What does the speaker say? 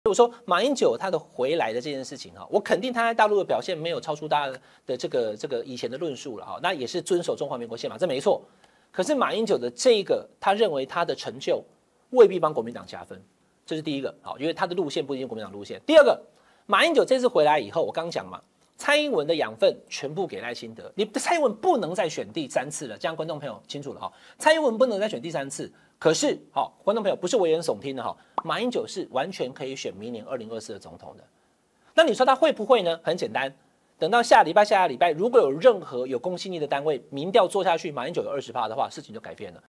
我说马英九他的回来的这件事情哈，我肯定他在大陆的表现没有超出大家的这个以前的论述了哈，那也是遵守中华民国宪法，这没错。可是马英九的这个，他认为他的成就未必帮国民党加分，这是第一个好，因为他的路线不一定国民党路线。第二个，马英九这次回来以后，我刚讲嘛，蔡英文的养分全部给赖清德，你蔡英文不能再选第3次了，这样观众朋友清楚了哈，蔡英文不能再选第3次。可是，好，观众朋友不是危言耸听的哈，马英九是完全可以选明年2024的总统的。那你说他会不会呢？很简单，等到下礼拜、如果有任何有公信力的单位民调做下去，马英九有20%的话，事情就改变了。